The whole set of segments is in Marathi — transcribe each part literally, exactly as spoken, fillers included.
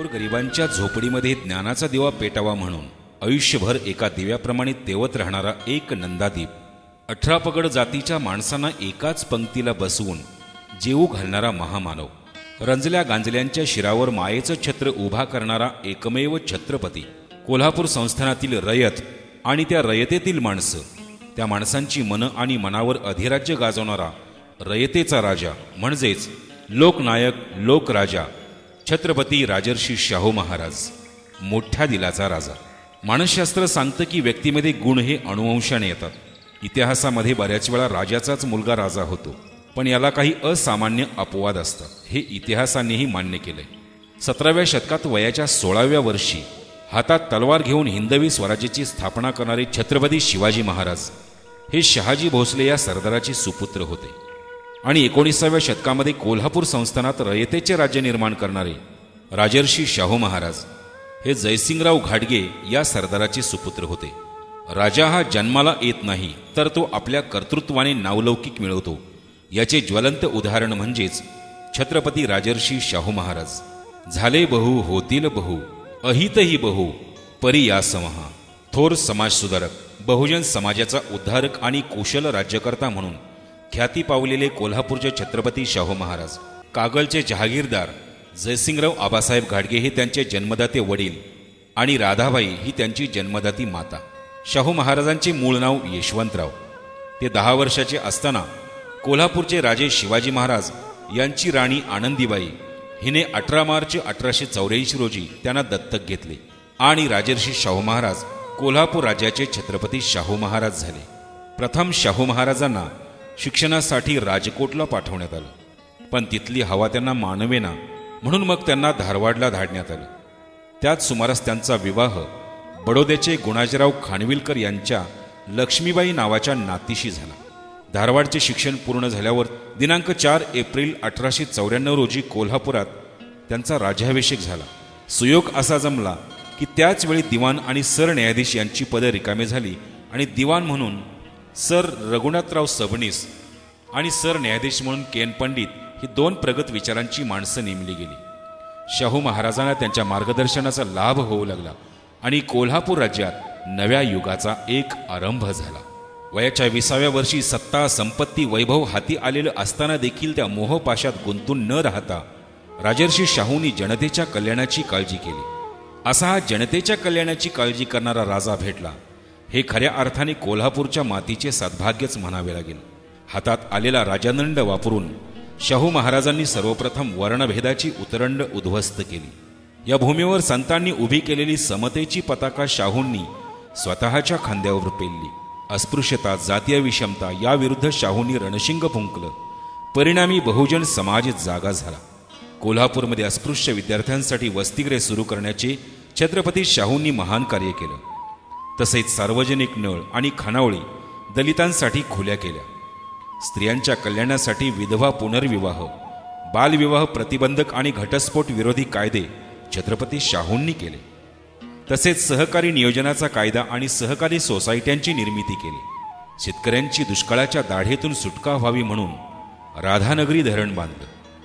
गोरगरिबांच्या झोपडीमध्ये ज्ञानाचा दिवा पेटावा म्हणून आयुष्यभर एका दिव्याप्रमाणे तेवत राहणारा एक नंदादीप, अठरा पगड जातीच्या माणसांना एकाच पंक्तीला बसवून जेवू घालणारा महामानव, रंजल्या गांजल्यांच्या शिरावर मायेचं छत्र उभा करणारा एकमेव छत्रपती, कोल्हापूर संस्थानातील रयत आणि त्या रयतेतील माणसं, त्या माणसांची मनं आणि मनावर अधिराज्य गाजवणारा रयतेचा राजा म्हणजेच लोकनायक लोकराजा छत्रपती राजर्षी शाहू महाराज, मोठ्या दिलाचा राजा. मानसशास्त्र सांगतं की व्यक्तीमध्ये गुण हे अणुवंशाने येतात. इतिहासामध्ये बऱ्याच वेळा राजाचाच मुलगा राजा होतो, पण याला काही असामान्य अपवाद असतात, हे इतिहासानेही मान्य केलंय. सतराव्या शतकात वयाच्या सोळाव्या वर्षी हातात तलवार घेऊन हिंदवी स्वराज्याची स्थापना करणारे छत्रपती शिवाजी महाराज हे शहाजी भोसले या सरदाराचे सुपुत्र होते. आणि एकोणीसाव्या शतकामध्ये कोल्हापूर संस्थानात रयतेचे राज्य निर्माण करणारे राजर्षी शाहू महाराज हे जयसिंगराव घाटगे या सरदाराचे सुपुत्र होते. राजा हा जन्माला येत नाही, तर तो आपल्या कर्तृत्वाने नावलौकिक मिळवतो. याचे ज्वलंत उदाहरण म्हणजेच छत्रपती राजर्षी शाहू महाराज. झाले बहु होतील बहु, अहितही बहु, परी या समहा. थोर समाजसुधारक, बहुजन समाजाचा उद्धारक आणि कुशल राज्यकर्ता म्हणून ख्याती पावलेले कोल्हापूरचे छत्रपती शाहू महाराज. कागलचे जहागीरदार जयसिंगराव आबासाहेब घाटगे हे त्यांचे जन्मदाते वडील आणि राधाबाई ही त्यांची जन्मदाती माता. शाहू महाराजांचे मूळ नाव यशवंतराव. ते दहा वर्षाचे असताना कोल्हापूरचे राजे शिवाजी महाराज यांची राणी आनंदीबाई हिने अठरा मार्च अठराशे चौऱ्याऐंशी रोजी त्यांना दत्तक घेतले आणि राजर्षी शाहू महाराज कोल्हापूर राज्याचे छत्रपती शाहू महाराज झाले. प्रथम शाहू महाराजांना शिक्षणासाठी राजकोटला पाठवण्यात आलं, पण तिथली हवा त्यांना मानवेना, म्हणून मग त्यांना धारवाडला धाडण्यात आलं. त्याच सुमारास त्यांचा विवाह बडोद्याचे गुणाजीराव खानविलकर यांच्या लक्ष्मीबाई नावाच्या नातीशी झाला. धारवाडचे शिक्षण पूर्ण झाल्यावर दिनांक चार एप्रिल अठराशे चौऱ्याण्णव रोजी कोल्हापुरात त्यांचा राज्याभिषेक झाला. सुयोग असा जमला की त्याच वेळी दिवाण आणि सरन्यायाधीश यांची पदे रिकामी झाली आणि दिवाण म्हणून सर रघुनाथराव सबनीस आणि सरन्यायाधीश म्हणून केन पंडित ही दोन प्रगत विचारांची माणसं नेमली गेली. शाहू महाराजांना त्यांच्या मार्गदर्शनाचा लाभ होऊ लागला आणि कोल्हापूर राज्यात नव्या युगाचा एक आरंभ झाला. वयाच्या विसाव्या वर्षी सत्ता संपत्ती वैभव हाती आलेलं असताना देखील त्या मोहपाशात गुंतून न राहता राजर्षी शाहूंनी जनतेच्या कल्याणाची काळजी केली. असा हा जनतेच्या कल्याणाची काळजी करणारा राजा भेटला हे खऱ्या अर्थाने कोल्हापूरच्या मातीचे सद्भाग्यच म्हणावे लागेल. हातात आलेला राजादंड वापरून शाहू महाराजांनी सर्वप्रथम वर्णभेदाची उतरंड उद्ध्वस्त केली. या भूमीवर संतांनी उभी केलेली समतेची पताका शाहूंनी स्वतःच्या खांद्यावर पेलली. अस्पृश्यता, जातीय विषमता याविरुद्ध शाहूंनी रणशिंग फुंकलं. परिणामी बहुजन समाज जागा झाला. कोल्हापूरमध्ये अस्पृश्य विद्यार्थ्यांसाठी वसतिगृहे सुरू करण्याचे छत्रपती शाहूंनी महान कार्य केलं. तसेच सार्वजनिक नळ आणि खानावळी दलितांसाठी खुल्या केल्या. स्त्रियांच्या कल्याणासाठी विधवा पुनर्विवाह, बालविवाह प्रतिबंधक आणि घटस्फोट विरोधी कायदे छत्रपती शाहूंनी केले. तसेच सहकारी नियोजनाचा कायदा आणि सहकारी सोसायट्यांची निर्मिती केली. शेतकऱ्यांची दुष्काळाच्या दाढेतून सुटका व्हावी म्हणून राधानगरी धरण बांधलं.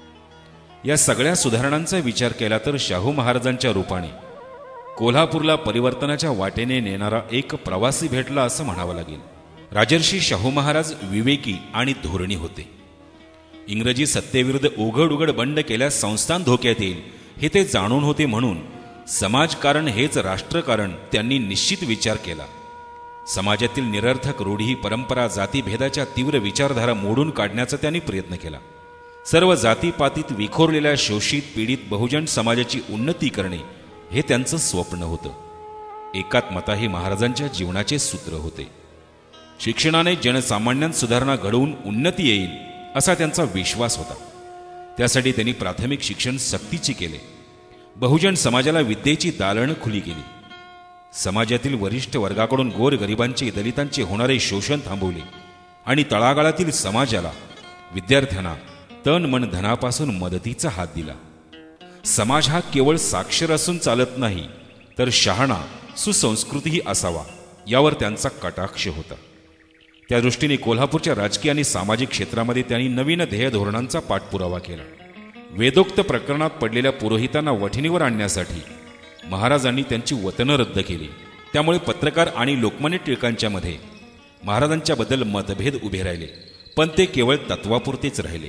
या सगळ्या सुधारणांचा विचार केला तर शाहू महाराजांच्या रूपाने कोल्हापूरला परिवर्तनाच्या वाटेने नेणारा एक प्रवासी भेटला असं म्हणावं लागेल. राजर्षी शाहू महाराज विवेकी आणि धोरणी होते. इंग्रजी सत्तेविरुद्ध उघड उघड बंड केल्यास संस्थान धोक्यात येईल हे ते जाणून होते, म्हणून समाजकारण हेच राष्ट्रकारण त्यांनी निश्चित विचार केला. समाजातील निरर्थक रूढी, परंपरा, जातीभेदाच्या तीव्र विचारधारा मोडून काढण्याचा त्यांनी प्रयत्न केला. सर्व जातीपातीत विखोरलेल्या शोषित पीडित बहुजन समाजाची उन्नती करणे हे त्यांचं स्वप्न होतं. एकात्मता हे महाराजांच्या जीवनाचे सूत्र होते. शिक्षणाने जनसामान्यांत सुधारणा घडवून उन्नती येईल असा त्यांचा विश्वास होता. त्यासाठी त्यांनी प्राथमिक शिक्षण सक्तीचे केले. बहुजन समाजाला विद्येची दालनं खुली केली. समाजातील वरिष्ठ वर्गाकडून गोरगरिबांचे, दलितांचे होणारे शोषण थांबवले आणि तळागाळातील समाजाला, विद्यार्थ्यांना तन मन धनापासून मदतीचा हात दिला. समाज हा केवळ साक्षर असून चालत नाही, तर शहाणा, सुसंस्कृतीही असावा यावर त्यांचा कटाक्ष होता. त्या दृष्टीने कोल्हापूरच्या राजकीय आणि सामाजिक क्षेत्रामध्ये त्यांनी नवीन ध्येय धोरणांचा पाठपुरावा केला. वेदोक्त प्रकरणात पडलेल्या पुरोहितांना वठिणीवर आणण्यासाठी महाराजांनी त्यांची वतनं रद्द केली. त्यामुळे पत्रकार आणि लोकमान्य टिळकांच्या मध्ये महाराजांच्या बद्दल मतभेद उभे राहिले, पण ते केवळ तत्वापुरतेच राहिले.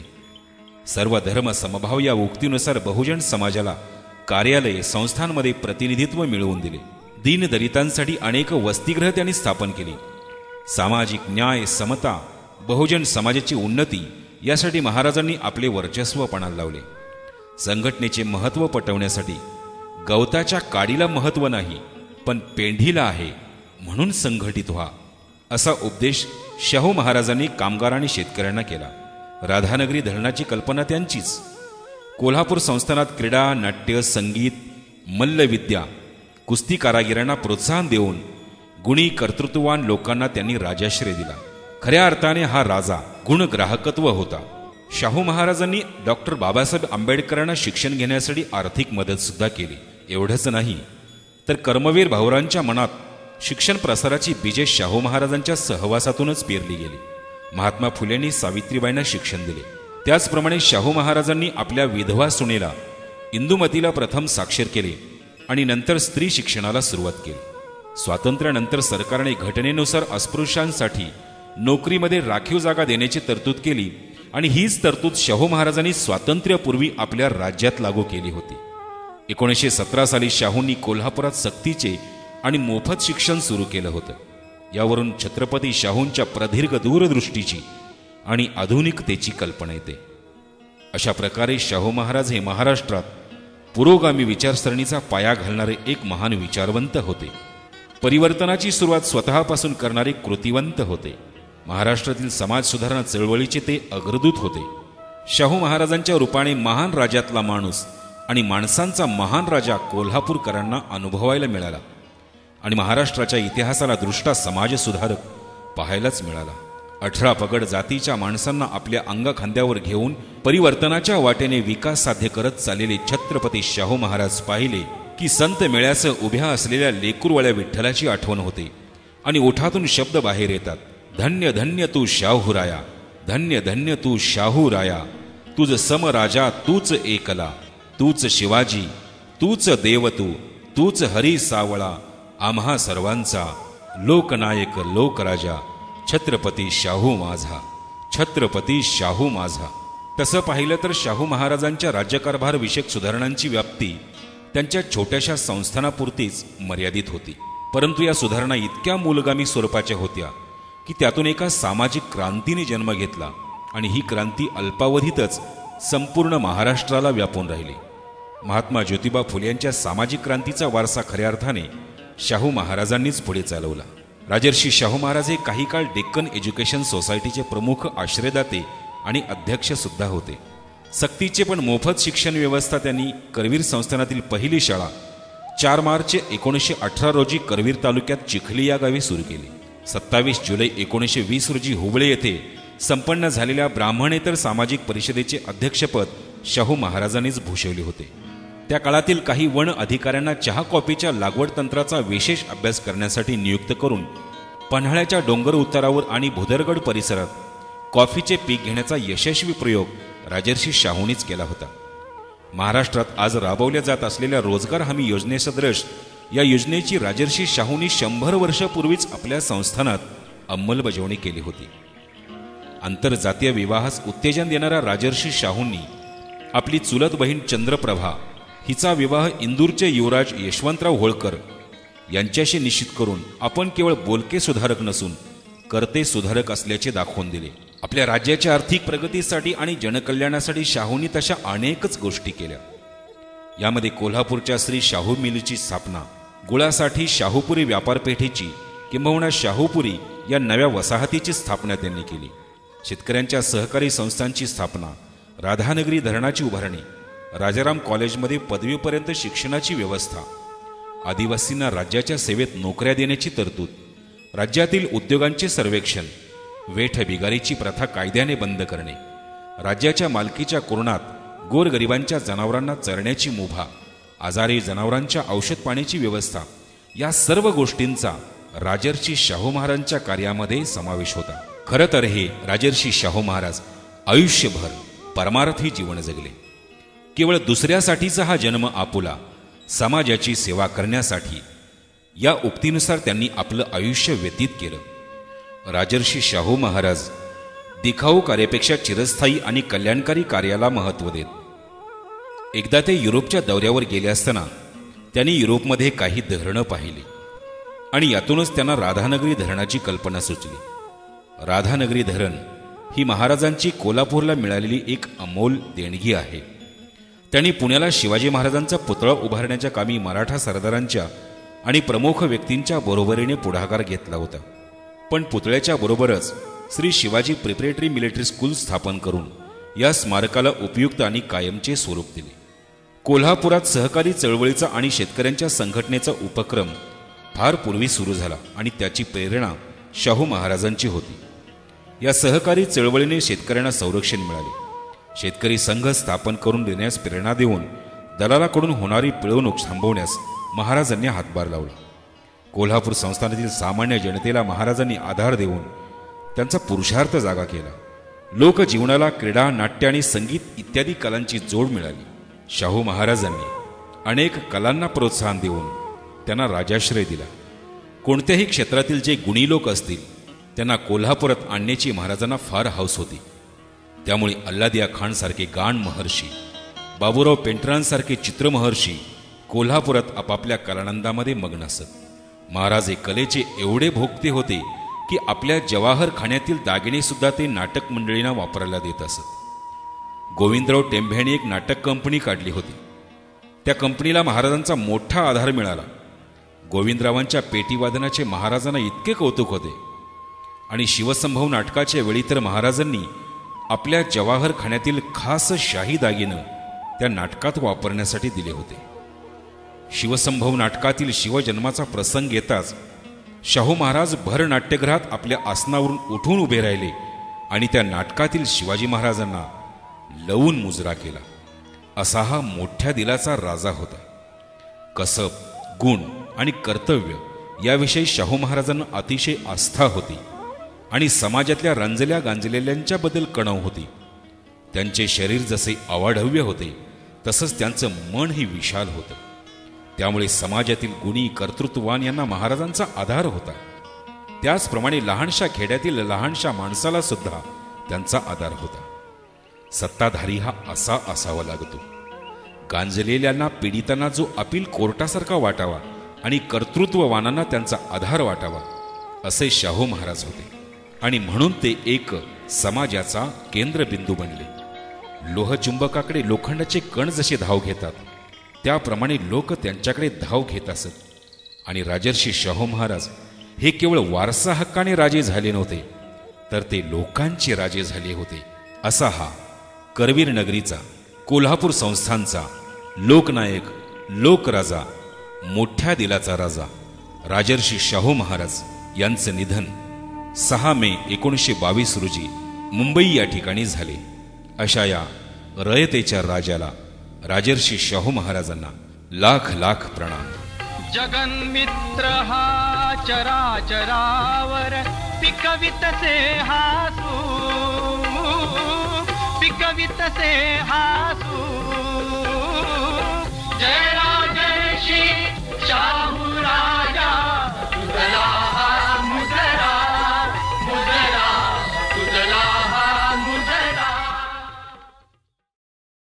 सर्व धर्म समभाव या उक्तीनुसार बहुजन समाजाला कार्यालये संस्थांमध्ये प्रतिनिधित्व मिळवून दिले. दीनदलितांसाठी अनेक वसतिगृह त्यांनी स्थापन केली. सामाजिक न्याय, समता, बहुजन समाजाची उन्नती यासाठी महाराजांनी आपले वर्चस्व पणाला लावले. संघटनेचे महत्त्व पटवण्यासाठी गवताच्या काडीला महत्त्व नाही, पण पेंढीला आहे, म्हणून संघटित व्हा, असा उपदेश शाहू महाराजांनी कामगार आणि शेतकऱ्यांना केला. राधानगरी धरणाची कल्पना त्यांचीच. कोल्हापूर संस्थानात क्रीडा, नाट्य, संगीत, मल्लविद्या, कुस्ती कारागिरांना प्रोत्साहन देऊन गुणी कर्तृत्ववान लोकांना त्यांनी राजाश्रय दिला. खऱ्या अर्थाने हा राजा गुणग्राहकत्व होता. शाहू महाराजांनी डॉक्टर बाबासाहेब आंबेडकरांना शिक्षण घेण्यासाठी आर्थिक मदत सुद्धा केली. एवढंच नाही तर कर्मवीर भाऊरांच्या मनात शिक्षण प्रसाराची बीजे शाहू महाराजांच्या सहवासातूनच पेरली गेली. महात्मा फुलेंनी सावित्रीबाईंना शिक्षण दिले. त्याचप्रमाणे शाहू महाराजांनी आपल्या विधवा सुनेला इंदुमतीला प्रथम साक्षर केले आणि नंतर स्त्री शिक्षणाला सुरुवात केली. स्वातंत्र्यानंतर सरकारने घटनेनुसार अस्पृश्यांसाठी नोकरीमध्ये राखीव जागा देण्याची तरतूद केली आणि हीच तरतूद शाहू महाराजांनी स्वातंत्र्यापूर्वी आपल्या राज्यात लागू केली होती. एकोणीसशे सतरा साली शाहूंनी कोल्हापुरात सक्तीचे आणि मोफत शिक्षण सुरू केलं होतं. यावरून छत्रपती शाहूंच्या प्रदीर्घ दूरदृष्टीची आणि आधुनिकतेची कल्पना येते. अशा प्रकारे शाहू महाराज हे महाराष्ट्रात पुरोगामी विचारसरणीचा पाया घालणारे एक महान विचारवंत होते. परिवर्तनाची सुरुवात स्वतःपासून करणारे कृतिवंत होते. महाराष्ट्रातील समाज सुधारणा चळवळीचे ते अग्रदूत होते. शाहू महाराजांच्या रूपाने महान राजातला माणूस आणि माणसांचा महान राजा कोल्हापूरकरांना अनुभवायला मिळाला आणि महाराष्ट्राच्या इतिहासाला दृष्टा समाजसुधारक पाहायलाच मिळाला. अठरा पगड जातीच्या माणसांना आपल्या अंगखांद्यावर घेऊन परिवर्तनाच्या वाटेने विकास साध्य करत चाललेले छत्रपती शाहू महाराज पाहिले की संत मेळ्याचं उभ्या असलेल्या लेकूरवळ्या विठ्ठलाची आठवण होते आणि ओठातून शब्द बाहेर येतात, धन्य धन्य तू शाहूराया, धन्य धन्य तू शाहूराया, तुझ समराजा तूच एकला, तूच शिवाजी, तूच देव तू, तूच हरी सावळा, आम्हा सर्वांचा लोकनायक लोकराजा, छत्रपती शाहू माझा, छत्रपती शाहू माझा. तसं पाहिलं तर शाहू महाराजांच्या राज्यकारभार विषयक सुधारणांची व्याप्ती त्यांच्या छोट्याशा संस्थानापुरतीच मर्यादित होती. परंतु या सुधारणा इतक्या मूलगामी स्वरूपाच्या होत्या की त्यातून एका सामाजिक क्रांतीने जन्म घेतला आणि ही क्रांती अल्पावधीतच संपूर्ण महाराष्ट्राला व्यापून राहिली. महात्मा ज्योतिबा फुले यांच्या सामाजिक क्रांतीचा वारसा खऱ्या अर्थाने शाहू महाराजांनीच पुढे चालवला. राजर्षी शाहू महाराज हे काही काळ डेक्कन एज्युकेशन सोसायटीचे प्रमुख आश्रयदाते आणि अध्यक्ष सुद्धा होते. सक्तीचे पण मोफत शिक्षण व्यवस्था त्यांनी करवीर संस्थानातील पहिली शाळा चार मार्च एकोणीसशे अठरा रोजी करवीर तालुक्यात चिखली या गावी सुरू केली. सत्तावीस जुलै एकोणीसशे वीस रोजी हुबळे येथे संपन्न झालेल्या ब्राह्मणेतर सामाजिक परिषदेचे अध्यक्षपद शाहू महाराजांनीच भूषवले होते. त्या काळातील काही वन अधिकाऱ्यांना चहा कॉफीच्या लागवड तंत्राचा विशेष अभ्यास करण्यासाठी नियुक्त करून पन्हाळ्याच्या डोंगर उतारावर आणि भुदरगड परिसरात कॉफीचे पीक घेण्याचा यशस्वी प्रयोग राजर्षी शाहूंनीच केला होता. महाराष्ट्रात आज राबवल्या जात असलेल्या रोजगार हमी योजनेसदृश या योजनेची राजर्षी शाहूंनी शंभर वर्षापूर्वीच आपल्या संस्थानात अंमलबजावणी केली होती. आंतरजातीय विवाहास उत्तेजन देणाऱ्या राजर्षी शाहूंनी आपली चुलत बहीण चंद्रप्रभा हिचा विवाह इंदूरचे युवराज यशवंतराव होळकर यांच्याशी निश्चित करून आपण केवळ बोलके सुधारक नसून कर्ते सुधारक असल्याचे दाखवून दिले. आपल्या राज्याच्या आर्थिक प्रगतीसाठी आणि जनकल्याणासाठी शाहूंनी तशा अनेकच गोष्टी केल्या. यामध्ये कोल्हापूरच्या श्री शाहू मिलची स्थापना, गुळासाठी शाहूपुरी व्यापारपेठेची किंबहुना शाहूपुरी या नव्या वसाहतीची स्थापना त्यांनी केली. शेतकऱ्यांच्या सहकारी संस्थांची स्थापना, राधानगरी धरणाची उभारणी, राजाराम कॉलेजमध्ये पदवीपर्यंत शिक्षणाची व्यवस्था, आदिवासींना राज्याच्या सेवेत नोकऱ्या देण्याची तरतूद, राज्यातील उद्योगांचे सर्वेक्षण, वेठ बिगारीची प्रथा कायद्याने बंद करणे, राज्याच्या मालकीच्या कुरणात गोरगरिबांच्या जनावरांना चरण्याची मुभा, आजारी जनावरांच्या औषध पाण्याची व्यवस्था, या सर्व गोष्टींचा राजर्षी शाहू महाराजांच्या कार्यामध्ये समावेश होता. खरं तर हे राजर्षी शाहू महाराज आयुष्यभर परमार्थी जीवन जगले. केवळ दुसऱ्यासाठीचा हा जन्म आपुला, समाजाची सेवा करण्यासाठी, या उक्तीनुसार त्यांनी आपलं आयुष्य व्यतीत केलं. राजर्षी शाहू महाराज दिखाऊ कार्यापेक्षा चिरस्थायी आणि कल्याणकारी कार्याला महत्त्व देत. एकदा ते युरोपच्या दौऱ्यावर गेले असताना त्यांनी युरोपमध्ये काही धरणं पाहिली आणि यातूनच त्यांना राधानगरी धरणाची कल्पना सुचली. राधानगरी धरण ही महाराजांची कोल्हापूरला मिळालेली एक अमोल देणगी आहे. त्यांनी पुण्याला शिवाजी महाराजांचा पुतळा उभारण्याच्या कामी मराठा सरदारांच्या आणि प्रमुख व्यक्तींच्या बरोबरीने पुढाकार घेतला होता. पण पुतळ्याच्या बरोबरच Shri Shivaji preparatory military school स्थापन करून या स्मारकाला उपयुक्त आणि कायमचे स्वरूप दिले. कोल्हापुरात सहकारी चळवळीचा आणि शेतकऱ्यांच्या संघटनेचा उपक्रम फार पूर्वी सुरू झाला आणि त्याची प्रेरणा शाहू महाराजांची होती. या सहकारी चळवळीने शेतकऱ्यांना संरक्षण मिळाले. शेतकरी संघ स्थापन करून देण्यास प्रेरणा देऊन दलालाकडून होणारी पिळवणूक थांबवण्यास महाराजांनी हातभार लावला. कोल्हापूर संस्थानातील सामान्य जनतेला महाराजांनी आधार देऊन त्यांचा पुरुषार्थ जागा केला. लोकजीवनाला क्रीडा, नाट्य आणि संगीत इत्यादी कलांची जोड मिळाली. शाहू महाराजांनी अनेक कलांना प्रोत्साहन देऊन त्यांना राजाश्रय दिला. कोणत्याही क्षेत्रातील जे गुणी लोक असतील त्यांना कोल्हापुरात आणण्याची महाराजांना फार हौस होती. त्यामुळे अल्लादिया खानसारखे गान महर्षी, बाबूराव पेंटरांसारखे चित्रमहर्षी कोल्हापुरात आपापल्या कलानंदामध्ये मग्न असत. महाराज हे कलेचे एवढे भोगते होते की आपल्या जवाहर खाण्यातील दागिने सुद्धा ते नाटक मंडळींना वापरायला देत असत. गोविंदराव टेंभे यांनी एक नाटक कंपनी काढली होती. त्या कंपनीला महाराजांचा मोठा आधार मिळाला. गोविंदरावांच्या पेटीवादनाचे महाराजांना इतके कौतुक होते आणि शिवसंभव नाटकाच्या वेळी तर महाराजांनी आपल्या जवाहर खाण्यातील खास शाही दागिनं त्या नाटकात वापरण्यासाठी दिले होते. शिवसंभव नाटकातील शिवजन्माचा प्रसंग येताच शाहू महाराज भर नाट्यगृहात आपल्या आसनावरून उठून उभे राहिले आणि त्या नाटकातील शिवाजी महाराजांना लवून मुजरा केला. असा हा मोठ्या दिलाचा राजा होता. कसब, गुण आणि कर्तव्य याविषयी शाहू महाराजांना अतिशय आस्था होती आणि समाजातल्या रंजल्या गांजलेल्यांच्याबद्दल कणव होती. त्यांचे शरीर जसे अवाढव्य होते तसंच त्यांचं मनही विशाल होतं. त्यामुळे समाजातील गुणी, कर्तृत्ववान यांना महाराजांचा आधार होता. त्याचप्रमाणे लहानशा खेड्यातील लहानशा माणसाला सुद्धा त्यांचा आधार होता. सत्ताधारी हा असा असावा लागतो. गांजलेल्यांना, पीडितांना जो अपील कोर्टासारखा वाटावा आणि कर्तृत्ववानांना त्यांचा आधार वाटावा, असे शाहू महाराज होते. आणि म्हणून ते एक समाजाचा केंद्रबिंदू बनले. लोहचुंबकाकडे लोखंडाचे कण जसे धाव घेतात त्याप्रमाणे लोक त्यांच्याकडे धाव घेत असत. आणि राजर्षी शाहू महाराज हे केवळ वारसा हक्काने राजे झाले नव्हते, तर ते लोकांचे राजे झाले होते. असा हा करवीर नगरीचा, कोल्हापूर संस्थानचा लोकनायक, लोकराजा, मोठ्या दिलाचा राजा राजर्षी शाहू महाराज यांचं निधन सहा मे एकोणीसशे बावीस रोजी मुंबई या ठिकाणी झाले. अशा या रयतेच्या राजाला, राजर्षी शाहू महाराजांना लाख लाख प्रणाम. जगन्मित्र हा चराचरावर पिकवितसे हासू, पिकवितसे हासू.